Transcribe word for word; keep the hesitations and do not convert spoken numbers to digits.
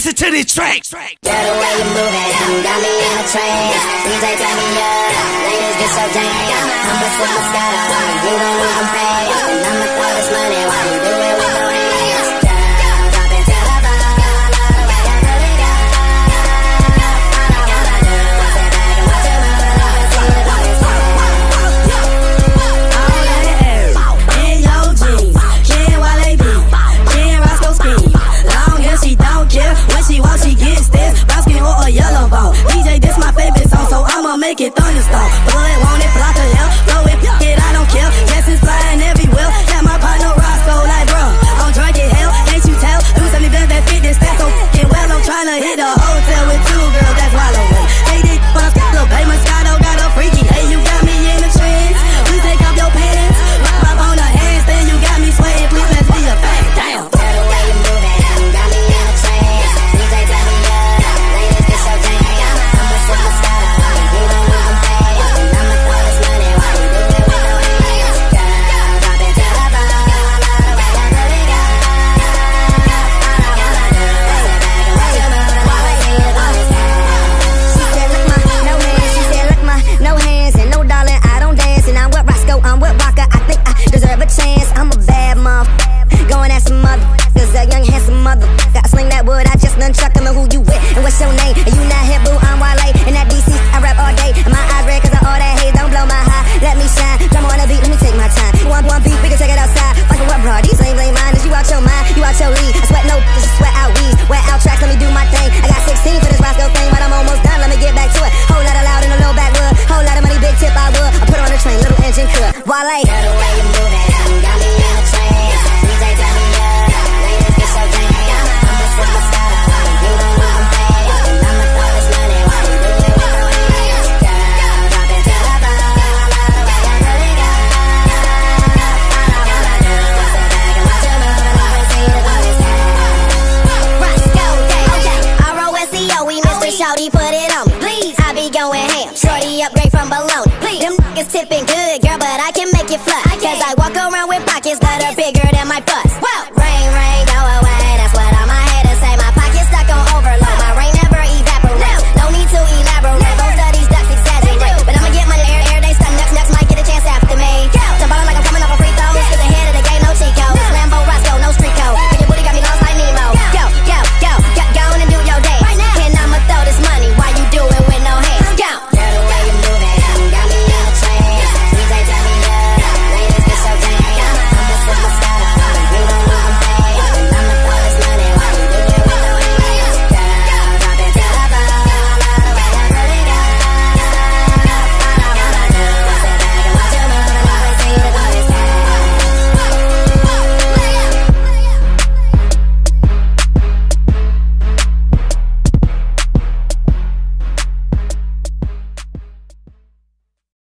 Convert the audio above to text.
listen to this track. Girl, the way you move it, you got me in a trance. D J turn me up, ladies get so jammed. I'm a superstar, you gon' lose them fans. And I'ma throw this money while you do it with no hands. Girl, drop it to the ball, love the way I put it down. All I wanna do is sit back and watch you move it up and see the boys go. All that ass in your jeans, Ken while they be, Ken Roscoe ski. Long hair, she don't care. When she walks, she gets this. Brown skin or a yellow ball. D J, this my favorite song, so I'ma make it thunderstorm. Blood, want it, flocka, hell. Blow it, it, I don't care. Yes, it's flying everywhere. Got my partner Roscoe like, bro, I'm drunk as hell. Can't you tell? Do something good that fit this stat so f***ing well. I'm tryna hit a hotel with two girls, that's wallowing. Hey, this but I'm scared, little baby Moscato got a freaky. Hey, you got me in the trance. Please take off your pants. Rock up on the handstand, you got me sweating. Please let's be a fan. Damn. Girl, the way you move it, you got me in a trance. D J turn me up, ladies get so jammed. I'm a superstar, you gon' lose them fans. And I'ma throw this money while you do it with no hands. Girl, drop it to the ball, love the way I put it down. All I wanna do is sit back and watch you move it up and see the boys go. She said, look my, no hands. She said, look my, no hands. And no darling, I don't dance. And I'm with Roscoe, I'm with Waka. I think I deserve a chance. I'm a bad motherfucker, going at some motherfuckers. A young handsome motherfucker. I sling that wood, I just nunchuck him. And who you with? And what's your name? And you not hip, boo, I'm Wale. And that D C, I rap all day. And my eyes red cause of all that hate. Don't blow my high, let me shine. Drum on the beat, let me take my time. One, one beat, we can take it outside. Fucking what, bro? These ain't blame mine. Is you out your mind? You out your league. I sweat no, this is sweat out weeds. Wet out tracks, let me do my thing. I got sixteen for this Roscoe thing, but I'm almost done. Let me get back to it. Whole lot of loud in a low backwood. Whole lot of money, big tip, I would. I put on the train, little engine could. Wale. Girl, the way you move it, you got me in a trance. D J turn me up, ladies get so jammed. I'm a superstar, you gon' lose them fans. And I'ma throw this money while you do it with no hands. Girl, drop it to the ball, love the way I put it down. All I wanna do is sit back and watch you move it up and see the boys go. Roscoe, okay. R O S E O, we Mister Shawty, put it on me. Please, I be going ham. Shorty upgrade from bologna. Please, them niggas tipping good, girl, but I can make it fly. Cause I walk around with pockets that are bigger than my butt.